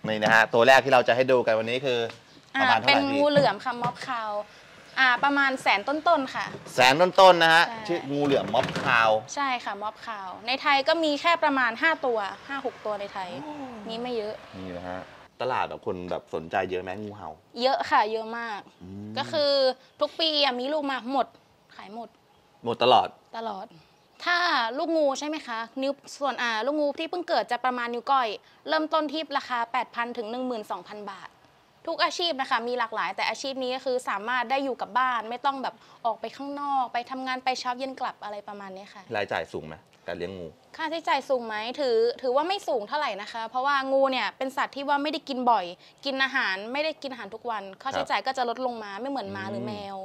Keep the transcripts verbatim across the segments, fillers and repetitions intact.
นี่นะฮะตัวแรกที่เราจะให้ดูกันวันนี้คือประมาณเท่าไหร่พี่เป็นงูเหลือมค่ะม็อบคาวอ่าประมาณแสนต้นๆค่ะแสนต้นๆนะฮะชื่องูเหลือมม็อบคาวใช่ค่ะม็อบคาวในไทยก็มีแค่ประมาณห้าตัว ห้าหก ตัวในไทยมีไม่เยอะนี่นะฮะตลาดแบบคนแบบสนใจเยอะไหมงูเห่าเยอะค่ะเยอะมากก็คือทุกปีมีลูกมาหมดขายหมดหมดตลอดตลอดถ้าลูกงูใช่ไหมคะนิ้วส่วนอ่าลูกงูที่เพิ่งเกิดจะประมาณนิ้วก้อยเริ่มต้นที่ราคา แปดพัน ถึง หนึ่งหมื่นสองพัน บาททุกอาชีพนะคะมีหลากหลายแต่อาชีพนี้ก็คือสามารถได้อยู่กับบ้านไม่ต้องแบบออกไปข้างนอกไปทำงานไปเช้าเย็นกลับอะไรประมาณนี้ค่ะรายจ่ายสูงไหมการเลี้ยงงูค่าใช้จ่ายสูงไหมถือถือว่าไม่สูงเท่าไหร่นะคะเพราะว่างูเนี่ยเป็นสัตว์ที่ว่าไม่ได้กินบ่อยกินอาหารไม่ได้กินอาหารทุกวันค่าใช้จ่ายก็จะลดลงมาไม่เหมือนม้าหรือแมว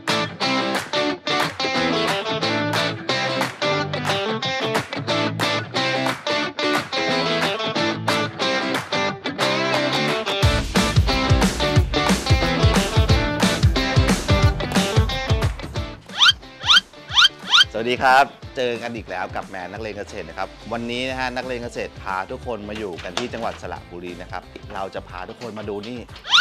สวัสดีครับเจอกันอีกแล้วกับแมนนักเลงเกษตรนะครับวันนี้นะฮะนักเลงเกษตรพาทุกคนมาอยู่กันที่จังหวัดสระบุรีนะครับเราจะพาทุกคนมาดูนี่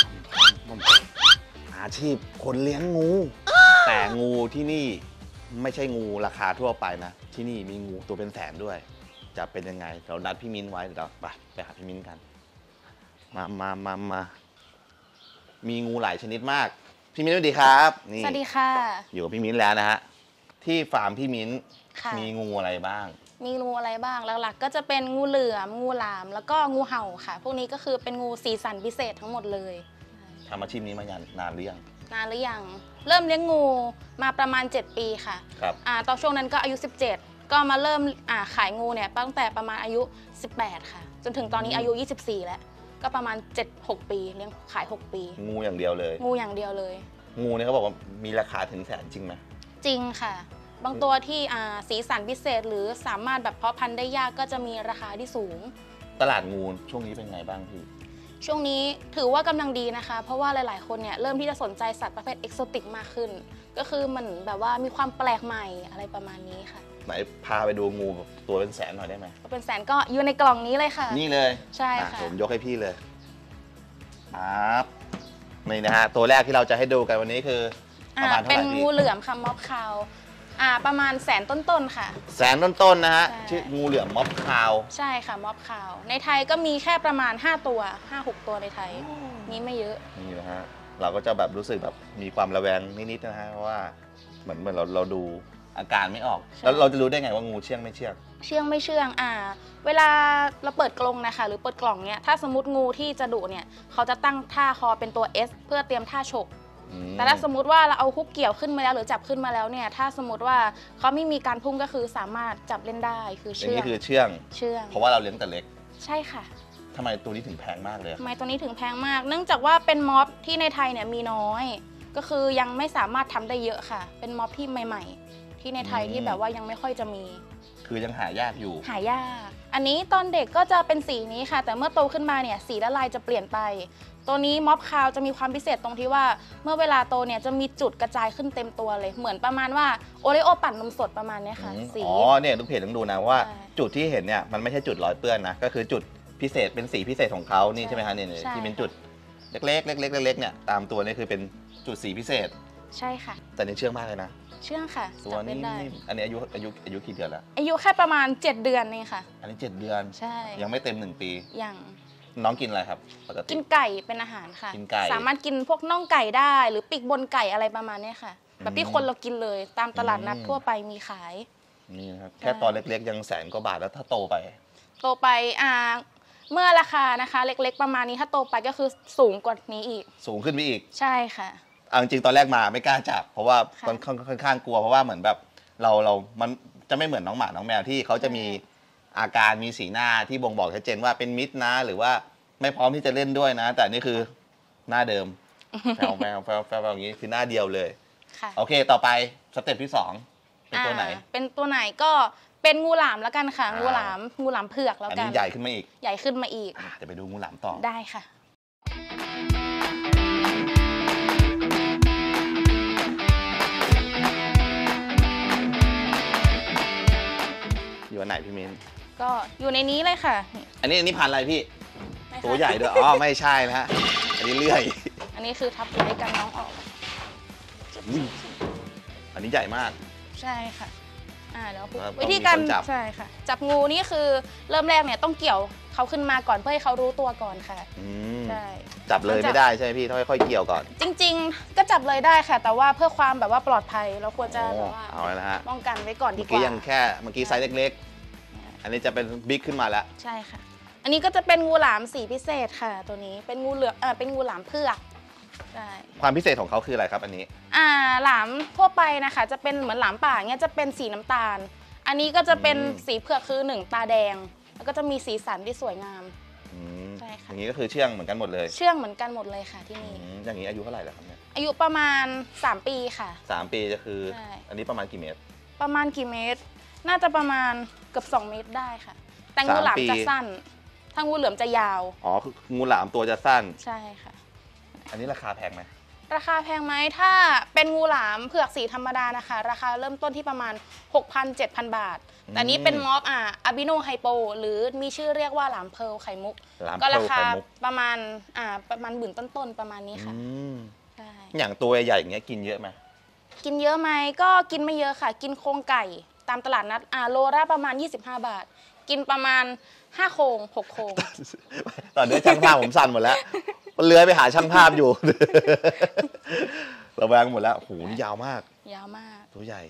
อาชีพคนเลี้ยงงูแต่งูที่นี่ไม่ใช่งูราคาทั่วไปนะที่นี่มีงูตัวเป็นแสนด้วยจะเป็นยังไงเรานัดพี่มิ้นไว้เดี๋ยวเราไปไปหาพี่มิ้นกันมามามามามีงูหลายชนิดมากพี่มิ้นสวัสดีครับนี่สวัสดีค่ะอยู่กับพี่มิ้นแล้วนะฮะที่ฟาร์มพี่มิ้นมีงูอะไรบ้างมีงูอะไรบ้างหลักๆก็จะเป็นงูเหลือมงูหลามแล้วก็งูเห่าค่ะพวกนี้ก็คือเป็นงูสีสันพิเศษทั้งหมดเลยทำอาชีพนี้มานานหรือยังนานหรือยังเริ่มเลี้ยงงูมาประมาณเจ็ดปีค่ะครับอ่าตอนช่วงนั้นก็อายุสิบเจ็ดก็มาเริ่มอ่าขายงูเนี่ยตั้งแต่ประมาณอายุสิบแปดค่ะจนถึงตอนนี้อายุยี่สิบสี่แล้วก็ประมาณ เจ็ดหก ปีเลี้ยงขายหกปีงูอย่างเดียวเลยงูอย่างเดียวเลยงูเนี่ยเขาบอกว่ามีราคาถึงแสนจริงไหมจริงค่ะบางตัวที่สีสันพิเศษหรือสามารถแบบเพาะพันธุ์ได้ยากก็จะมีราคาที่สูงตลาดงูช่วงนี้เป็นไงบ้างพี่ช่วงนี้ถือว่ากำลังดีนะคะเพราะว่าหลายๆคนเนี่ยเริ่มที่จะสนใจสัตว์ประเภทเอกโซติกมากขึ้นก็คือมันแบบว่ามีความแปลกใหม่อะไรประมาณนี้ค่ะไหนพาไปดูงูตัวเป็นแสนหน่อยได้ไหมตัวเป็นแสนก็อยู่ในกล่องนี้เลยค่ะนี่เลยใช่ค่ะผมยกให้พี่เลยครับนี่นะฮะตัวแรกที่เราจะให้ดูกันวันนี้คือประมาณเท่าไหร่เป็นงูเหลือมค่ะม็อบคาวอ่าประมาณแสนต้นๆค่ะแสนต้นๆนะฮะชื่องูเหลือมม็อบคาวใช่ค่ะม็อบคาวในไทยก็มีแค่ประมาณห้าตัว ห้าหก ตัวในไทยมีไม่เยอะนี่นะฮะเราก็จะแบบรู้สึกแบบมีความระแวงนิดๆนะฮะเพราะว่าเหมือนเหมือนเราเราดูอาการไม่ออกแล้วเราจะรู้ได้ไงว่างูเชื่องไม่เชื่องเชื่องไม่เชื่องอ่าเวลาเราเปิดกรงนะคะหรือเปิดกล่องเนี้ยถ้าสมมติงูที่จะดุเนี่ยเขาจะตั้งท่าคอเป็นตัว S เพื่อเตรียมท่าฉกแต่ถ้าสมมติว่าเราเอาฮุกเกี่ยวขึ้นมาแล้วหรือจับขึ้นมาแล้วเนี่ยถ้าสมมติว่าเขาไม่มีการพุ่งก็คือสามารถจับเล่นได้คือเชื่องนี่คือเชื่องเชื่องเพราะว่าเราเลี้ยงแต่เล็กใช่ค่ะทำไมตัวนี้ถึงแพงมากเลยทำไมตัวนี้ถึงแพงมากเนื่องจากว่าเป็นม็อบที่ในไทยเนี่ยมีน้อยก็คือยังไม่สามารถทำได้เยอะค่ะเป็นม็อบที่ใหม่ๆที่ในไทยที่แบบว่ายังไม่ค่อยจะมีคือยังหายากอยู่หายากอันนี้ตอนเด็กก็จะเป็นสีนี้ค่ะแต่เมื่อโตขึ้นมาเนี่ยสีและลายจะเปลี่ยนไปตัวนี้ม็อบคาวจะมีความพิเศษตรงที่ว่าเมื่อเวลาโตเนี่ยจะมีจุดกระจายขึ้นเต็มตัวเลยเหมือนประมาณว่าโอเลโอปั่นนมสดประมาณนี้ค่ะสีอ๋อเนี่ยทุกเพจต้องดูนะว่าจุดที่เห็นเนี่ยมันไม่ใช่จุดรอยเปื้อนนะก็คือจุดพิเศษเป็นสีพิเศษของเขานี่ใช่ไหมคะเนี่ยที่เป็นจุดเล็กๆเล็กๆเล็กๆเนี่ยตามตัวนี่คือเป็นจุดสีพิเศษใช่ค่ะแต่นี่เชื่องมากเลยนะเชื่องค่ะตัวนี้อันนี้อายุอายุอายุกี่เดือนแล้วอายุแค่ประมาณเจ็ดเดือนนี่ค่ะอันนี้เจ็ดเดือนใช่ยังไม่เต็มหนึ่งปียังน้องกินอะไรครับปกติกินไก่เป็นอาหารค่ะกินไก่สามารถกินพวกน่องไก่ได้หรือปีกบนไก่อะไรประมาณนี้ค่ะแบบที่คนเรากินเลยตามตลาดนัดทั่วไปมีขายนี่นะครับแค่ตอนเล็กๆยังแสนกว่าบาทแล้วถ้าโตไปโตไปอ่าเมื่อราคานะคะเล็กๆประมาณนี้ถ้าโตไปก็คือสูงกว่านี้อีกสูงขึ้นไปอีกใช่ค่ะเอาจริงตอนแรกมาไม่กล้าจับเพราะว่าค่อนค่อนข้างกลัวเพราะว่าเหมือนแบบเราเรามันจะไม่เหมือนน้องหมาน้องแมวที่เขาจะมีอาการมีสีหน้าที่บ่งบอกชัดเจนว่าเป็นมิตรนะหรือว่าไม่พร้อมที่จะเล่นด้วยนะแต่นี่คือหน้าเดิมแฟวแฟวแฟวแฟวอย่างนี้คือหน้าเดียวเลยโอเคต่อไปสเต็ปที่สองเป็นตัวไหนเป็นตัวไหนก็เป็นงูหลามแล้วกันค่ะงูหลามงูหลามเผือกแล้วกันอันนี้ใหญ่ขึ้นมาอีกใหญ่ขึ้นมาอีกจะไปดูงูหลามต่อได้ค่ะอยู่อันไหนพี่มิ้นก็อยู่ในนี้เลยค่ะอันนี้อันนี้พันอะไรพี่ไม่ตัวใหญ่ด้วยอ๋อไม่ใช่นะฮะอันนี้เลื่อยอันนี้คือทับไว้กันน้องออกอุ้ยอันนี้ใหญ่มากใช่ค่ะอ่าเดี๋ยวพูดครับวิธีการต้องมีคนจับใช่ค่ะจับงูนี่คือเริ่มแรกเนี่ยต้องเกี่ยวเขาขึ้นมาก่อนเพื่อให้เขารู้ตัวก่อนค่ะอืมใช่จับเลยไม่ได้ใช่ไหมพี่ต้องค่อยๆเกี่ยวก่อนจริงๆ ก็จับเลยได้ค่ะ แต่ว่าเพื่อความแบบว่าปลอดภัยเราควรจะแบบว่าเอาละฮะป้องกันไว้ก่อนดีเมื่อกว่ากี้ยังแค่เมื่อกี้ไซส์เล็กๆ อันนี้จะเป็นบิ๊กขึ้นมาแล้วใช่ค่ะ อันนี้ก็จะเป็นงูหลามสีพิเศษค่ะ ตัวนี้เป็นงูเหลือมเออเป็นงูหลามเผือกใช่ความพิเศษของเขาคืออะไรครับอันนี้อ่าหลามทั่วไปนะคะ จะเป็นเหมือนหลามป่าเงี้ยจะเป็นสีน้ำตาล อันนี้ก็จะเป็นอืมสีเผือกคือหนึ่งตาแดง แล้วก็จะมีสีสันที่สวยงามอืมใช่ค่ะอย่างนี้ก็คือเชื่องเหมือนกันหมดเลยเชื่องเหมือนกันหมดเลยค่ะที่อืนี่มอย่างนี้อายุเท่าไหร่แล้วครับเนี่ยอายุประมาณสามปีค่ะสามปีจะคือใช่อันนี้ประมาณกี่เมตรประมาณกี่เมตร น่าจะประมาณเกือบสองเมตรได้ค่ะ แต่งูหลามสามปีจะสั้น ถ้างูเหลือมจะยาวอ๋อคืองูหลามตัวจะสั้นใช่ค่ะอันนี้ราคาแพงไหมราคาแพงไหมถ้าเป็นงูหลามเผือกสีธรรมดานะคะ ราคาเริ่มต้นที่ประมาณ หกพัน เจ็ดพัน บาท แต่นี้เป็นมอฟอ่ะอาบิโนไฮโปหรือมีชื่อเรียกว่าหลามเพร์ลไข่มุกหลามก็ราเพร์ลคาไข่มุกประมาณอ่าประมาณหมื่นต้นๆประมาณนี้ค่ะอืมใช่อย่างตัวใหญ่ๆอย่างเงี้ยกินเยอะไหมกินเยอะไหมก็กินไม่เยอะค่ะ กินโครงไก่ตามตลาดนัดอ่าโลละประมาณ ยี่สิบห้า บาท กินประมาณห้าโครงหกโครงตอนนี้ช่างภาพผมสั่นหมดแล้วมันเลื้อยไปหาช่างภาพอยู่ ระแวงหมดแล้วโอ้โหนี่ยาวมากยาวมากตัวใหญ่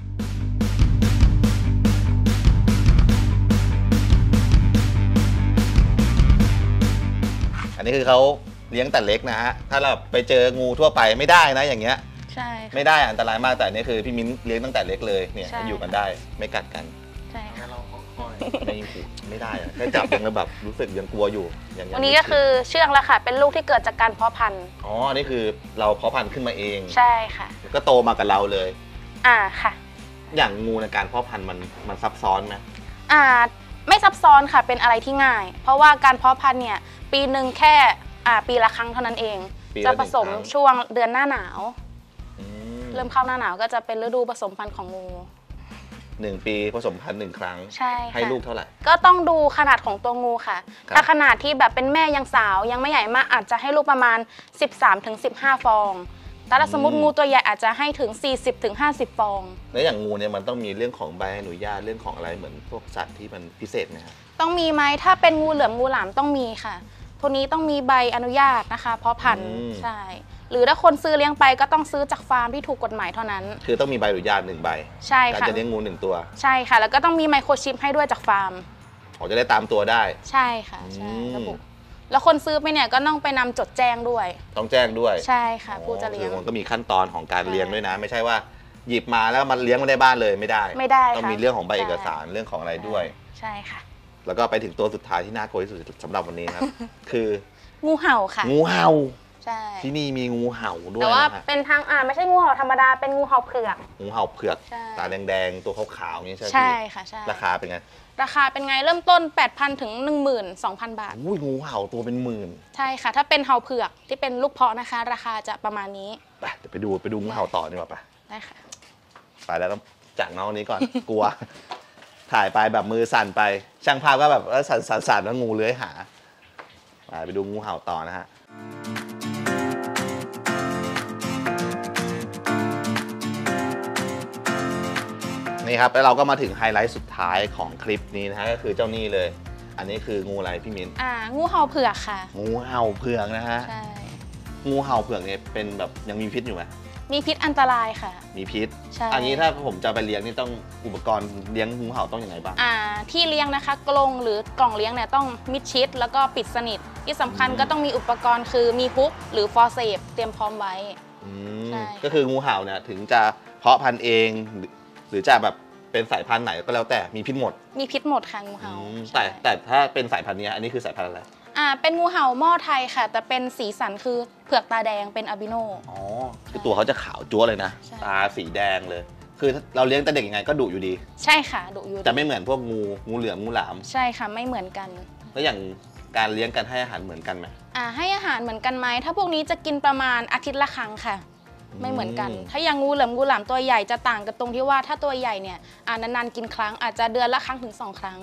อันนี้คือเขาเลี้ยงแต่เล็กนะฮะ ถ้าเราไปเจองูทั่วไปไม่ได้นะอย่างเงี้ยใช่ค่ะไม่ได้อันตรายมากแต่อันนี้คือพี่มิ้นเลี้ยงตั้งแต่เล็กเลยเนี่ยใช่อยู่กันได้ไม่กัดกันใช่ค่ะไม่ไม่ได้อะแค่จับยังแล้วแบบรู้สึกยังกลัวอยู่ยังยังวันนี้ก็คือเชื่องแล้วค่ะ เป็นลูกที่เกิดจากการเพาะพันธุ์อ๋ออันนี่คือเราเพาะพันธุ์ขึ้นมาเองใช่ค่ะก็โตมากับเราเลยอ่าค่ะอย่างงูในการเพาะพันธุ์มันมันซับซ้อนไหมอ่าไม่ซับซ้อนค่ะเป็นอะไรที่ง่าย เพราะว่าการเพาะพันธุ์เนี่ยปีหนึ่งแค่อ่าปีละครั้งเท่านั้นเองปีจะละหผนึ่งสมครั้งช่วงเดือนหน้าหนาวอืมเริ่มเข้าหน้าหนาวก็จะเป็นฤดูผสมพันธุ์ของงูหนึ่งปีผสมพันธุ์หนึ่งครั้งใช่ค่ะให้ลูกเท่าไหร่ก็ต้องดูขนาดของตัวงูค่ะครับถ้าขนาดที่แบบเป็นแม่ยังสาวยังไม่ใหญ่มากอาจจะให้ลูกประมาณ สิบสามถึงสิบห้า ฟอง แต่ถ้าสมมติงูตัวใหญ่อาจจะให้ถึง สี่สิบถึงห้าสิบ ฟองแล้วอย่างงูเนี่ยมันต้องมีเรื่องของใบอนุญาตเรื่องของอะไรเหมือนพวกสัตว์ที่มันพิเศษไหมครับต้องมีไหมถ้าเป็นงูเหลือมงูหลามต้องมีค่ะพวกนี้ต้องมีใบอนุญาตนะคะ เพราะพันธุ์อืมใช่ หรือถ้าคนซื้อเลี้ยงไปก็ต้องซื้อจากฟาร์มที่ถูกกฎหมายเท่านั้นคือต้องมีใบอนุญาตหนึ่งใบใช่การค่ะจะเลี้ยงงูหนึ่งตัวใช่ค่ะ แล้วก็ต้องมีไมโครชิปให้ด้วยจากฟาร์มเขาจะได้ตามตัวได้ใช่ค่ะใช่อืมระบุแล้วคนซื้อไปเนี่ยก็ต้องไปนำจดแจ้งด้วยต้องแจ้งด้วยใช่ค่ะ ผู้จะเลี้ยงคือมันก็มีขั้นตอนของการใช่เลี้ยงด้วยนะ ไม่ใช่ว่าหยิบมาแล้วมันเลี้ยงไม่ได้บ้านเลยไม่ได้ไม่ได้ต้องค่ะมีเรื่องของใบใช่เอกสารเรื่องของอะไรด้วยใช่ค่ะแล้วก็ไปถึงตัวสุดท้ายที่น่ากลัวที่สุดสำหรับวันนี้ครับ คืองูเห่าค่ะงูเห่าใช่ที่นี่มีงูเห่าด้วยแต่ว่านะฮะเป็นทางอ่าไม่ใช่งูเห่าธรรมดาเป็นงูเห่าเผือกงูเห่าเผือกใช่ตาแดงๆตัวขาวๆอย่างนี้ใช่ไหมใช่พี่ค่ะใช่ราคาเป็นไงราคาเป็นไงเริ่มต้น แปดพัน ถึง หนึ่งหมื่นสองพัน บาทอุ้ยงูเห่าตัวเป็นหมื่นใช่ค่ะ ถ้าเป็นเห่าเผือกที่เป็นลูกเพาะนะคะ ราคาจะประมาณนี้ไปเดี๋ยวไปดูไปดูงูเห่าต่อดีกว่าไปได้ค่ะไปแล้วต้องจากน้องนี้ก่อน กลัว ถ่ายไปแบบมือสั่นไป ช่างภาพก็แบบเออสั่นสั่นสั่นแล้วงูเลื้อยหาไปไปดูงูเห่าต่อนะฮะนี่ครับแล้วเราก็มาถึงไฮไลท์สุดท้ายของคลิปนี้นะฮะก็คือเจ้านี่เลย อันนี้คืองูอะไรพี่มิ้นอ่างูเห่าเผือกค่ะงูเห่าเผือกนะฮะใช่งูเห่าเผือกเนี่ยเป็นแบบยังมีพิษอยู่ไหมมีพิษอันตรายค่ะมีพิษใช่อันนี้ถ้าผมจะไปเลี้ยงนี่ต้องอุปกรณ์เลี้ยงงูเห่าต้องยังไงบ้างอ่าที่เลี้ยงนะคะกรงหรือกล่องเลี้ยงเนี่ยต้องมิดชิด แล้วก็ปิดสนิท ที่สำคัญอืมก็ต้องมีอุปกรณ์คือมีฮุกหรือฟอร์เซปเตรียมพร้อมไว้อืมใช่ก็คืองูเห่าเนี่ยถึงจะเพาะพันธุ์เองหรือหรือจะแบบเป็นสายพันธุ์ไหนก็แล้วแต่มีพิษหมดมีพิษหมดค่ะงูอืเห่ามแต่ใช่แต่ถ้าเป็นสายพันธุ์เนี้ยอันนี้คือสายพันธุ์อะไรอ่าเป็นงูเห่าหม้อไทยค่ะ แต่เป็นสีสันคือเผือกตาแดงเป็นอาบิโนอ๋อคือตัวเขาจะขาวจั๊วเลยนะใช่ตาสีแดงเลย คือเราเลี้ยงแต่เด็กยังไงก็ดุอยู่ดีใช่ค่ะดุอยู่จะไม่เหมือนพวกงูงูเหลือมงูหลามใช่ค่ะไม่เหมือนกันแล้วอย่างการเลี้ยงกันให้อาหารเหมือนกันไหมอ่าให้อาหารเหมือนกันไหมถ้าพวกนี้จะกินประมาณอาทิตย์ละครั้งค่ะ ไม่เหมือนกัน ถ้าอย่างงูเหลือมงูหลามตัวใหญ่จะต่างกันตรงที่ว่าถ้าตัวใหญ่เนี่ยอ่านานๆกินครั้งอาจจะเดือนละครั้งถึงสองครั้งอ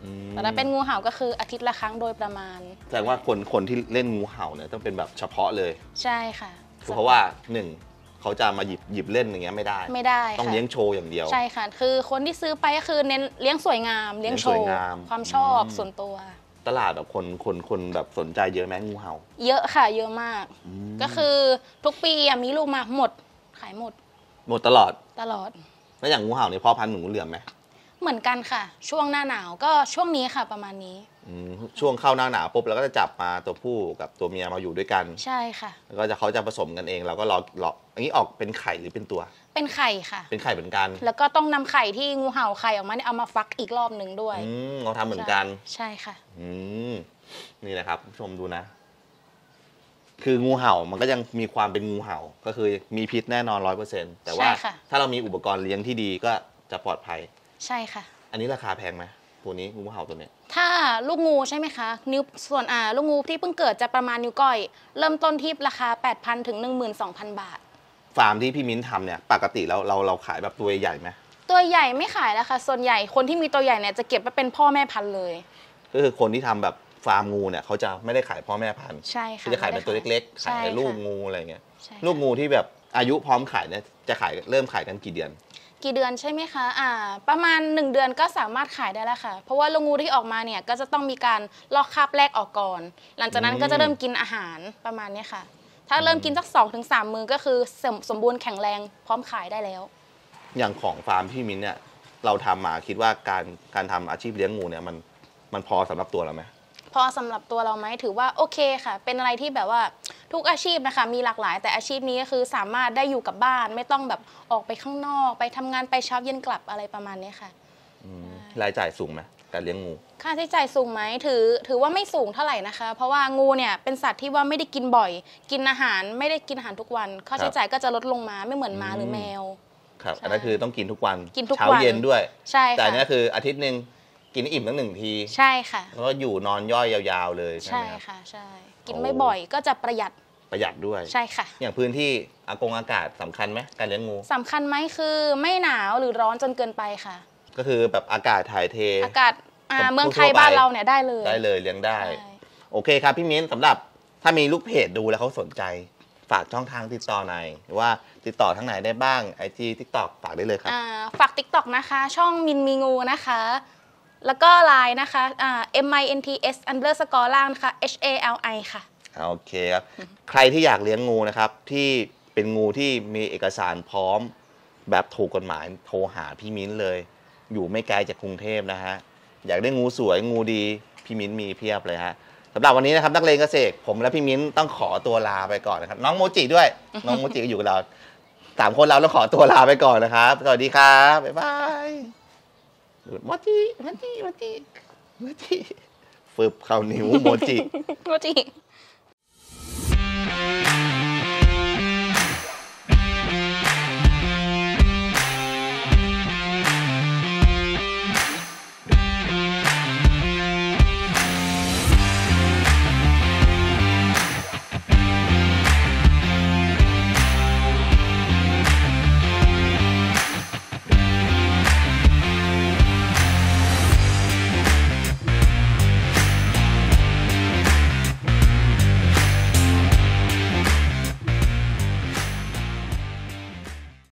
แต่ถ้าเป็นงูเห่าก็คืออาทิตย์ละครั้งโดยประมาณแสดงว่าคนคนที่เล่นงูเห่าเนี่ยต้องเป็นแบบเฉพาะเลยใช่ค่ะเพราะว่าหนึ่งเขาจะมาหยิบหยิบเล่นอย่างเงี้ยไม่ได้ไม่ได้ต้องเลี้ยงโชว์อย่างเดียวใช่ค่ะคือคนที่ซื้อไปก็คือเน้นเลี้ยงสวยงามเลี้ยงโชว์ความชอบส่วนตัวตลาดแบบคนคนคนแบบสนใจเยอะไหมงูเห่าเยอะค่ะเยอะมากก็คือทุกปีมีลูกมาหมดขายหมดหมดตลอดตลอดแล้วอย่างงูเห่าในพ่อพันธุ์หนูเหลือมไหมเหมือนกันค่ะช่วงหน้าหนาวก็ช่วงนี้ค่ะประมาณนี้ช่วงเข้าหน้าหนาวปุ๊บเราก็จะจับมาตัวผู้กับตัวเมียมาอยู่ด้วยกันใช่ค่ะแล้วก็จะเขาจะผสมกันเองเราก็รอรออันนี้ออกเป็นไข่หรือเป็นตัวเป็นไข่ค่ะเป็นไข่เหมือนกันแล้วก็ต้องนำไข่ที่งูเห่าไข่ออกมาเนี่ยเอามาฟักอีกรอบหนึ่งด้วยอืมเราทำเหมือนกันใช่ค่ะอืมนี่นะครับผู้ชมดูนะคืองูเห่ามันก็ยังมีความเป็นงูเห่าก็คือมีพิษแน่นอนร้อยเปอร์เซ็นต์แต่ว่าถ้าเรามีอุปกรณ์เลี้ยงที่ดีก็จะปลอดภัยใช่ค่ะอันนี้ราคาแพงไหมตัวนี้งูเห่าตัวนี้ถ้าลูกงูใช่ไหมคะนิ้วส่วนอ่าลูกงูที่เพิ่งเกิดจะประมาณนิ้วก้อยเริ่มต้นที่ราคา แปดพัน ถึง หนึ่งหมื่นสองพัน บาทฟาร์มที่พี่มิ้นทำเนี่ยปกติแล้วเราเราขายแบบตัวใหญ่ไหมตัวใหญ่ไม่ขายแล้วค่ะส่วนใหญ่คนที่มีตัวใหญ่เนี่ยจะเก็บไว้เป็นพ่อแม่พันธุ์เลยก็คือคนที่ทำแบบฟาร์มงูเนี่ยเขาจะไม่ได้ขายพ่อแม่พันธุ์ใช่ค่ะจะขายเป็นตัวเล็กๆขายลูกงูอะไรเงี้ยลูกงูที่แบบอายุพร้อมขายเนี่ยจะขายเริ่มขายกันกี่เดือนกี่เดือนใช่ไหมคะอ่าประมาณหนึ่งเดือนก็สามารถขายได้แล้วค่ะเพราะว่าลูกงูที่ออกมาเนี่ยก็จะต้องมีการลอกคราบแรกออกก่อนหลังจากนั้นก็จะเริ่มกินอาหารประมาณนี้ค่ะถ้าเริ่มกินสักสองถึงสามมื้อก็คือสมบูรณ์แข็งแรงพร้อมขายได้แล้วอย่างของฟาร์มพี่มิ้นเนี่ยเราทำมาคิดว่าการการทำอาชีพเลี้ยงงูเนี่ยมันมันพอสำหรับตัวเราไหมพอสำหรับตัวเราไหมถือว่าโอเคค่ะเป็นอะไรที่แบบว่าทุกอาชีพนะคะมีหลากหลายแต่อาชีพนี้ก็คือสามารถได้อยู่กับบ้านไม่ต้องแบบออกไปข้างนอกไปทำงานไปเช้าเย็นกลับอะไรประมาณนี้ค่ะรายจ่ายสูงไหมการเลี้ยงงูค่าใช้จ่ายสูงไหมถือถือว่าไม่สูงเท่าไหร่นะคะเพราะว่างูเนี่ยเป็นสัตว์ที่ว่าไม่ได้กินบ่อยกินอาหารไม่ได้กินอาหารทุกวันค่าใช้จ่ายก็จะลดลงมาไม่เหมือนม้าหรือแมวครับอันนั้นคือต้องกินทุกวันกินทุกวันเช้าเย็นด้วยใช่ค่ะแต่นี่คืออาทิตย์หนึ่งกินอิ่มตั้งหนึ่งทีใช่ค่ะแล้วก็อยู่นอนย่อยยาวๆเลยใช่ค่ะใช่กินไม่บ่อยก็จะประหยัดประหยัดด้วยใช่ค่ะอย่างพื้นที่อากงอากาศสำคัญไหมการเลี้ยงงูสำคัญไหมคือไม่หนาวหรือร้อนจนเกินไปค่ะก็คือแบบอากาศถ่ายเทอากาศเมืองไทยบ้านเราเนี่ยได้เลยได้เลยเลี้ยงได้โอเคครับพี่มิ้นสำหรับถ้ามีลูกเพจดูแล้วเขาสนใจฝากช่องทางติดต่อหน่อยว่าติดต่อทางไหนได้บ้าง ไอ จี ทิกต็อก ฝากได้เลยครับฝาก ติ๊กต็อก นะคะช่องมินมีงูนะคะแล้วก็ไลน์นะคะอ่า เอ็ม ไอ เอ็น ที เอส underscore ล่างนะคะ H A L I ค่ะโอเคครับใครที่อยากเลี้ยงงูนะครับที่เป็นงูที่มีเอกสารพร้อมแบบถูกกฎหมายโทรหาพี่มิ้นเลยอยู่ไม่ไกลจากกรุงเทพนะฮะอยากได้งูสวยงูดีพี่มิ้นมีเพียบเลยฮะสำหรับวันนี้นะครับนักเลงเกษตรผมและพี่มิ้นต้องขอตัวลาไปก่อนนะครับน้องโมจิด้วยน้องโมจิก็อยู่กับเราสามคนเราต้องขอตัวลาไปก่อนนะครับสวัสดีครับบ๊ายบายโมจิโมจิโมจิโมจิฟึบเข้านิ้วโมจิโมจิ